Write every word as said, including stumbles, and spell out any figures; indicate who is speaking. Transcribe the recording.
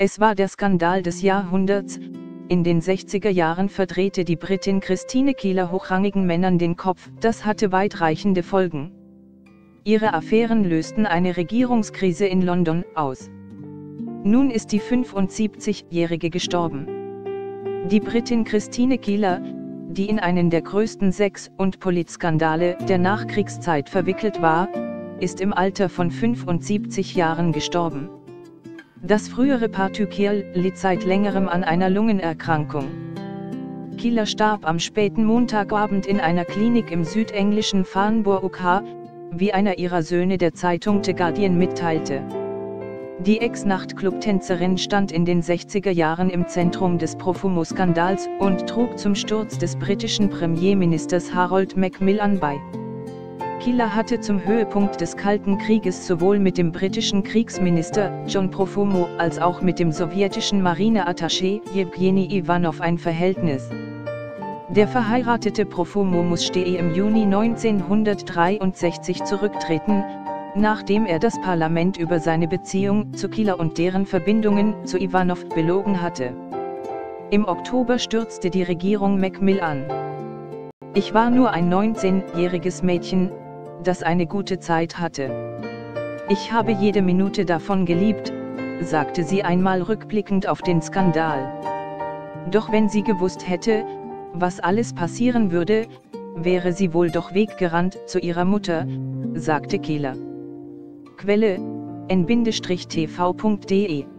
Speaker 1: Es war der Skandal des Jahrhunderts. In den sechziger Jahren verdrehte die Britin Christine Keeler hochrangigen Männern den Kopf, das hatte weitreichende Folgen. Ihre Affären lösten eine Regierungskrise in London aus. Nun ist die fünfundsiebzigjährige gestorben. Die Britin Christine Keeler, die in einen der größten Sex- und Politskandale der Nachkriegszeit verwickelt war, ist im Alter von fünfundsiebzig Jahren gestorben. Das frühere Paar Keeler litt seit längerem an einer Lungenerkrankung. Keeler starb am späten Montagabend in einer Klinik im südenglischen Farnborough, wie einer ihrer Söhne der Zeitung The Guardian mitteilte. Die Ex-Nachtclub-Tänzerin stand in den sechziger Jahren im Zentrum des Profumo-Skandals und trug zum Sturz des britischen Premierministers Harold Macmillan bei. Keeler hatte zum Höhepunkt des Kalten Krieges sowohl mit dem britischen Kriegsminister John Profumo als auch mit dem sowjetischen Marineattaché Jewgeni Iwanow ein Verhältnis. Der verheiratete Profumo musste im Juni neunzehnhundertdreiundsechzig zurücktreten, nachdem er das Parlament über seine Beziehung zu Keeler und deren Verbindungen zu Iwanow belogen hatte. Im Oktober stürzte die Regierung Macmillan. Ich war nur ein neunzehnjähriges Mädchen, das eine gute Zeit hatte. Ich habe jede Minute davon geliebt, sagte sie einmal rückblickend auf den Skandal. Doch wenn sie gewusst hätte, was alles passieren würde, wäre sie wohl doch weggerannt zu ihrer Mutter, sagte Keeler. Quelle: en Bindestrich T V punkt de